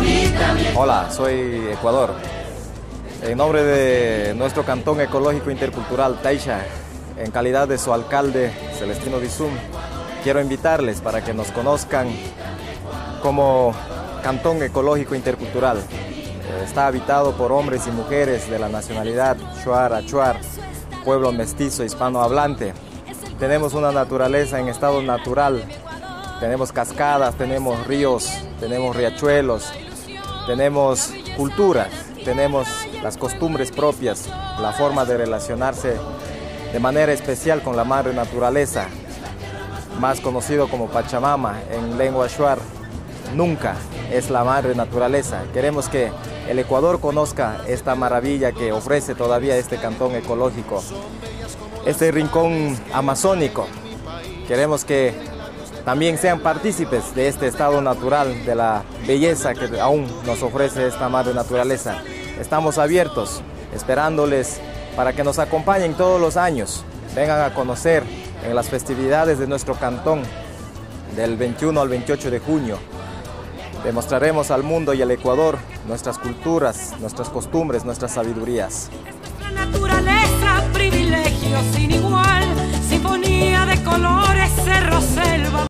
Hola, soy Ecuador. En nombre de nuestro Cantón Ecológico Intercultural Taixa, en calidad de su alcalde Celestino Dizum, quiero invitarles para que nos conozcan como Cantón Ecológico Intercultural. Está habitado por hombres y mujeres de la nacionalidad Shuar, Achuar, pueblo mestizo hispanohablante. Tenemos una naturaleza en estado natural. Tenemos cascadas, tenemos ríos, tenemos riachuelos, tenemos culturas, tenemos las costumbres propias, la forma de relacionarse de manera especial con la madre naturaleza, más conocido como Pachamama en lengua shuar. Nunca es la madre naturaleza. Queremos que el Ecuador conozca esta maravilla que ofrece todavía este cantón ecológico, este rincón amazónico. Queremos que también sean partícipes de este estado natural, de la belleza que aún nos ofrece esta madre naturaleza. Estamos abiertos, esperándoles para que nos acompañen todos los años. Vengan a conocer en las festividades de nuestro cantón, del 21 al 28 de junio. Demostraremos al mundo y al Ecuador nuestras culturas, nuestras costumbres, nuestras sabidurías. Nuestra naturaleza, privilegio sin igual, sinfonía de colores, cerro, selva.